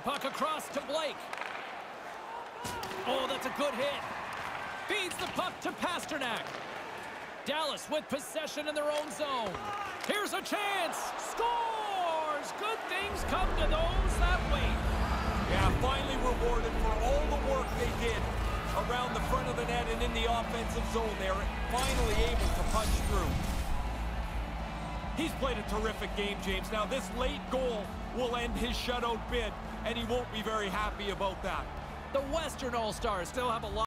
Puck across to Blake. Oh, that's a good hit. Feeds the puck to Pasternak. Dallas with possession in their own zone. Here's a chance. Scores! Good things come to those that wait. Yeah, finally rewarded for all the work they did around the front of the net and in the offensive zone there. Finally able to punch through. He's played a terrific game, James. Now, this late goal will end his shutout bid, and he won't be very happy about that. The Western All-Stars still have a lot